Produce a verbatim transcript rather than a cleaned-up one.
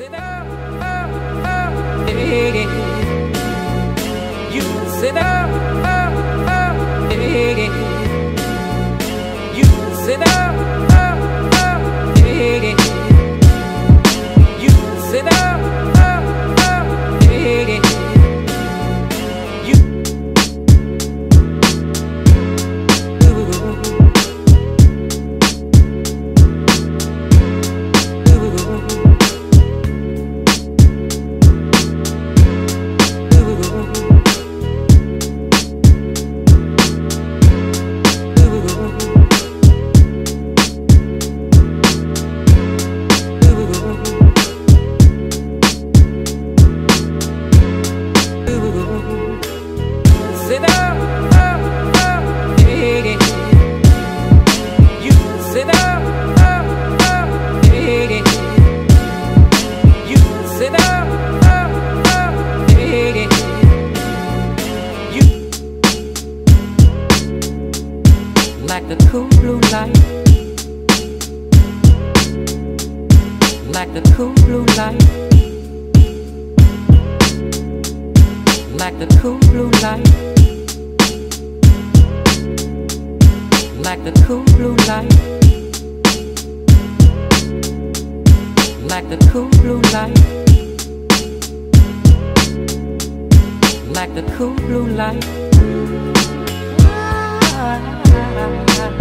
sit up, up, up, hey. You sit up, up, up, hey. You sit up, up, up, hey. You sit up, up, up, hey. You like the cool blue light, like the cool blue light, like the cool blue light, like the cool blue light, like the cool blue light, like the cool blue light.